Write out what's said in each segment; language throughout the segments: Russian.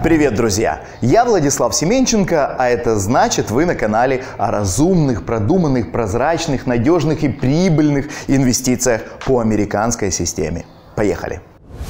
Привет, друзья! Я Владислав Семенченко, а это значит, вы на канале о разумных, продуманных, прозрачных, надежных и прибыльных инвестициях по американской системе. Поехали!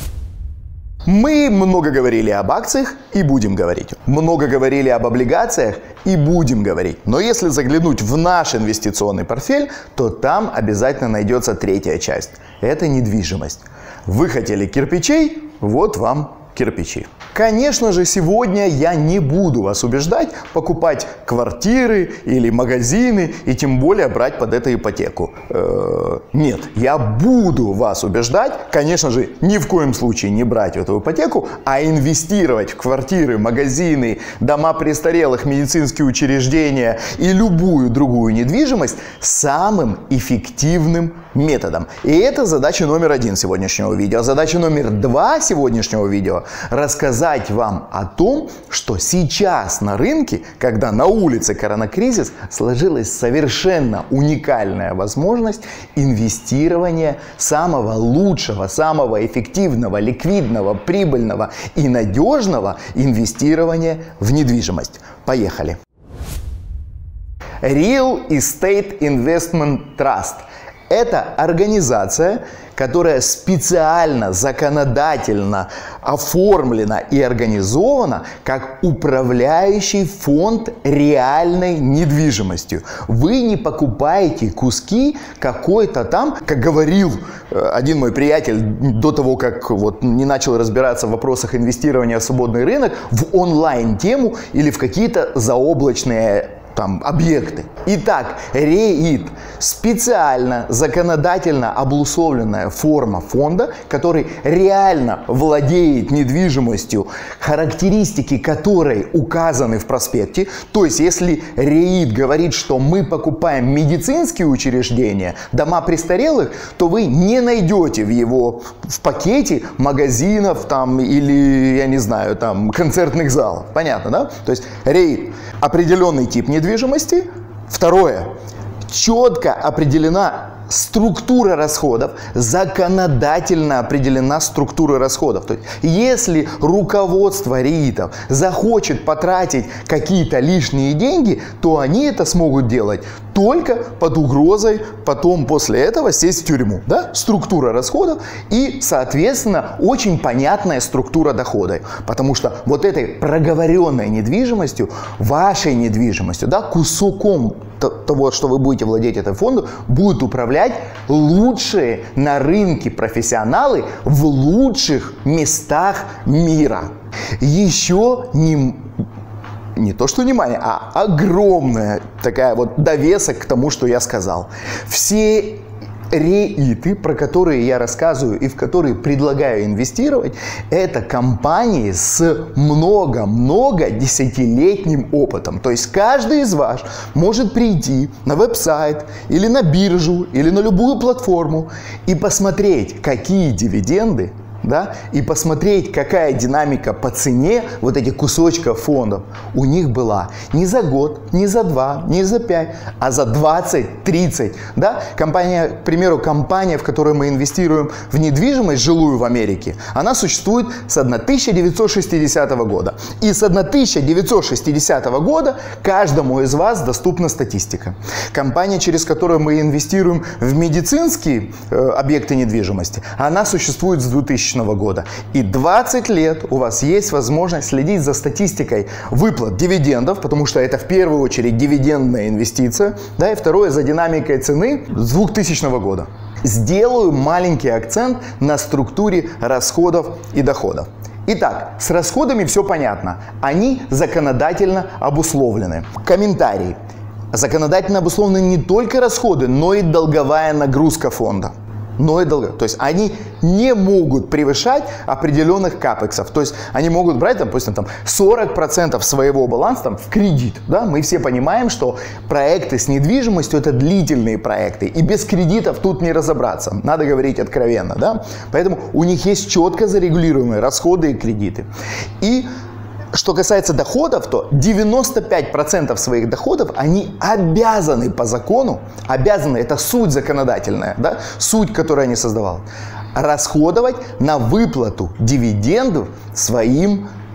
Мы много говорили об акциях и будем говорить. Много говорили об облигациях и будем говорить. Но если заглянуть в наш инвестиционный портфель, то там обязательно найдется третья часть. Это недвижимость. Вы хотели кирпичей? Вот вам кирпичи. Конечно же, сегодня я не буду вас убеждать покупать квартиры или магазины и тем более брать под это ипотеку. Нет, я буду вас убеждать, конечно же, ни в коем случае не брать эту ипотеку, а инвестировать в квартиры, магазины, дома престарелых, медицинские учреждения и любую другую недвижимость самым эффективным методом. И это задача номер 1 сегодняшнего видео. Задача номер 2 сегодняшнего видео – рассказать вам о том, что сейчас на рынке, когда на улице коронакризис, сложилась совершенно уникальная возможность инвестирования самого лучшего, самого эффективного, ликвидного, прибыльного и надежного инвестирования в недвижимость. Поехали! Real Estate Investment Trust – это организация, которая специально, законодательно оформлена и организована как управляющий фонд реальной недвижимостью. Вы не покупаете куски какой-то там, как говорил один мой приятель до того, как не начал разбираться в вопросах инвестирования в свободный рынок, в онлайн-тему или в какие-то заоблачные объекты. Итак, REIT – специально, законодательно обусловленная форма фонда, который реально владеет недвижимостью, характеристики которой указаны в проспекте. То есть, если REIT говорит, что мы покупаем медицинские учреждения, дома престарелых, то вы не найдете в пакете магазинов или, я не знаю, концертных залов. Понятно, да? То есть, REIT – определенный тип недвижимости. Второе. Четко определена структура расходов, законодательно определена структура расходов. То есть, если руководство REITов захочет потратить какие-то лишние деньги, то они это смогут делать только под угрозой потом после этого сесть в тюрьму. Да? Структура расходов и, соответственно, очень понятная структура дохода. Потому что вот этой проговоренной недвижимостью, вашей недвижимостью, кусоком того, что вы будете владеть этим фондом, будут управлять лучшие на рынке профессионалы в лучших местах мира. Еще не то что внимание, а огромная такая довесок к тому, что я сказал. Все REITы, про которые я рассказываю и в которые предлагаю инвестировать, это компании с много-много десятилетним опытом. То есть каждый из вас может прийти на веб-сайт или на биржу или на любую платформу и посмотреть, какие дивиденды, и посмотреть, какая динамика по цене этих кусочков фондов у них была не за год, не за 2, не за 5, а за 20-30. Компания, к примеру, компания, в которой мы инвестируем в недвижимость жилую в Америке, она существует с 1960 года. И с 1960 года каждому из вас доступна статистика. Компания, через которую мы инвестируем в медицинские объекты недвижимости, она существует с 2000 года. И 20 лет у вас есть возможность следить за статистикой выплат дивидендов, потому что это в первую очередь дивидендная инвестиция, и второе за динамикой цены с 2000 года. Сделаю маленький акцент на структуре расходов и доходов. Итак, с расходами все понятно. Они законодательно обусловлены. Комментарий. Законодательно обусловлены не только расходы, но и долговая нагрузка фонда. То есть они не могут превышать определенных капексов. То есть они могут брать, допустим, 40% своего баланса в кредит. Мы все понимаем, что проекты с недвижимостью – это длительные проекты. И без кредитов тут не разобраться. Надо говорить откровенно. Поэтому у них есть четко зарегулируемые расходы и кредиты. И что касается доходов, то 95% своих доходов они обязаны по закону, это суть законодательная, суть, которую они создавали, расходовать на выплату дивидендов своим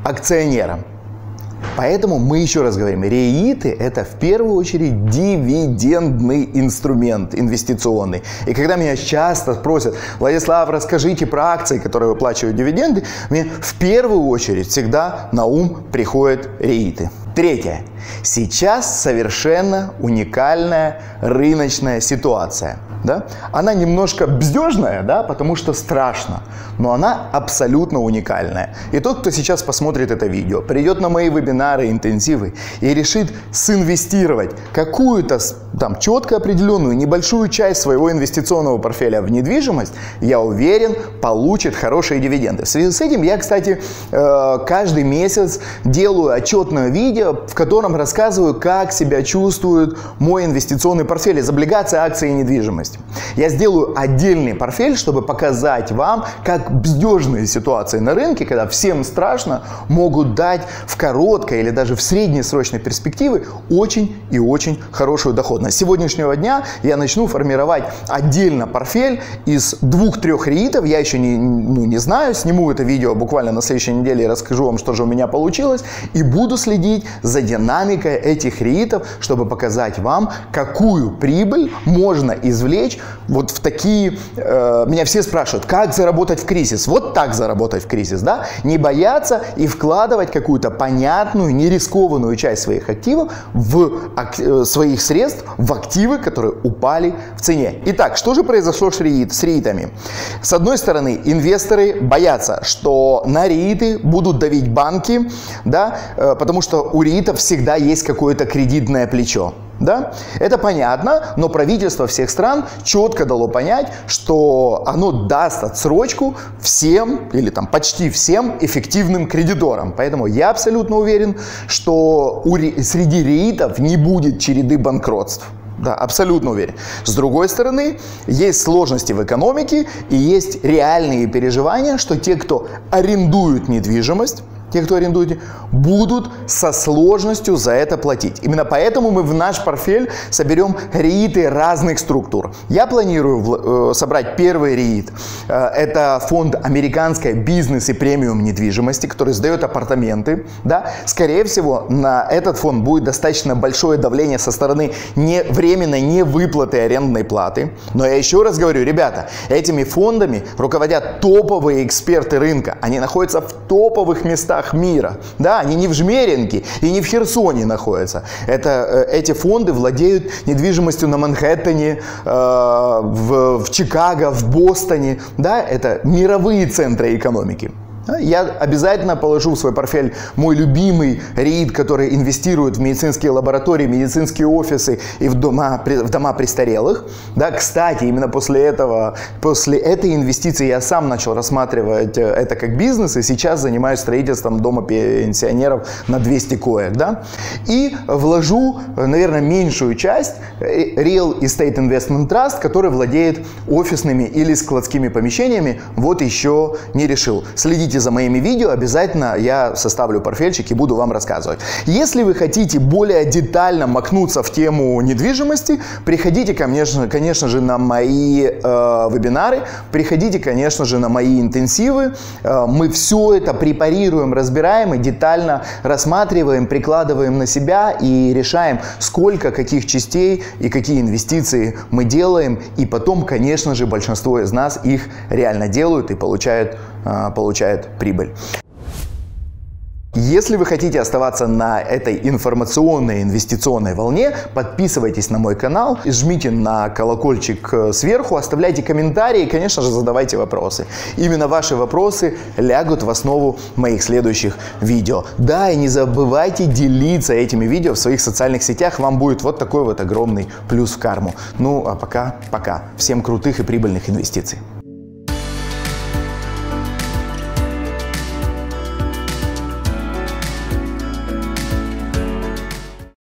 акционерам. Поэтому мы еще раз говорим, REIT – это в первую очередь дивидендный инструмент инвестиционный. И когда меня часто спросят: Владислав, расскажите про акции, которые выплачивают дивиденды, мне в первую очередь всегда на ум приходят REIT. Третье. Сейчас совершенно уникальная рыночная ситуация. Да? Она немножко бздежная, да, потому что страшно, но она абсолютно уникальная. И тот, кто сейчас посмотрит это видео, придет на мои вебинары, интенсивы и решит синвестировать какую-то там четко определенную небольшую часть своего инвестиционного портфеля в недвижимость, я уверен, получит хорошие дивиденды. В связи с этим я, кстати, каждый месяц делаю отчетное видео, в котором рассказываю, как себя чувствует мой инвестиционный портфель из облигаций, акций и недвижимости. Я сделаю отдельный портфель, чтобы показать вам, как бздежные ситуации на рынке, когда всем страшно, могут дать в короткой или даже в среднесрочной перспективе очень и очень хорошую доходность. С сегодняшнего дня я начну формировать отдельно портфель из 2-3 REIT. Я еще не знаю, сниму это видео буквально на следующей неделе и расскажу вам, что же у меня получилось. И буду следить за динамикой этих REIT, чтобы показать вам, какую прибыль можно извлечь вот в такие... Меня все спрашивают, как заработать в кризис? Вот так заработать в кризис, да? Не бояться и вкладывать какую-то понятную, нерискованную часть своих активов, своих средств в активы, которые упали в цене. Итак, что же произошло с REIT-ами? С одной стороны, инвесторы боятся, что на REIT будут давить банки, да? Потому что у REIT всегда есть какое-то кредитное плечо. Да? Это понятно, но правительство всех стран четко дало понять, что оно даст отсрочку всем или там почти всем эффективным кредиторам. Поэтому я абсолютно уверен, что среди REIT не будет череды банкротств. Да, абсолютно уверен. С другой стороны, есть сложности в экономике и есть реальные переживания, что те, кто арендуют недвижимость, будут со сложностью за это платить. Именно поэтому мы в наш портфель соберем REIT разных структур. Я планирую собрать первый REIT. Это фонд американской бизнес и премиум недвижимости, который сдает апартаменты. Да? Скорее всего, на этот фонд будет достаточно большое давление со стороны временной невыплаты арендной платы. Но я еще раз говорю, ребята, этими фондами руководят топовые эксперты рынка. Они находятся в топовых местах мира. Да, они не в Жмеринке и не в Херсоне находятся. Эти фонды владеют недвижимостью на Манхэттене, в Чикаго, в Бостоне. Да, это мировые центры экономики. Я обязательно положу в свой портфель мой любимый REIT, который инвестирует в медицинские лаборатории, медицинские офисы и в дома престарелых. Да, кстати, именно после этой инвестиции я сам начал рассматривать это как бизнес и сейчас занимаюсь строительством дома пенсионеров на 200 коек. Да? И вложу, наверное, меньшую часть Real Estate Investment Trust, который владеет офисными или складскими помещениями. Вот еще не решил. Следите за моими видео, обязательно я составлю портфельчик и буду вам рассказывать. Если вы хотите более детально макнуться в тему недвижимости, приходите, конечно же, на мои вебинары, приходите, конечно же, на мои интенсивы. Мы все это препарируем, разбираем и детально рассматриваем, прикладываем на себя и решаем, сколько каких частей и какие инвестиции мы делаем. И потом, конечно же, большинство из нас их реально делают и получают прибыль. Если вы хотите оставаться на этой информационной инвестиционной волне, подписывайтесь на мой канал, жмите на колокольчик сверху, оставляйте комментарии и, конечно же, задавайте вопросы. Именно ваши вопросы лягут в основу моих следующих видео. Да, и не забывайте делиться этими видео в своих социальных сетях, вам будет вот такой вот огромный плюс в карму. Ну, а пока. Всем крутых и прибыльных инвестиций.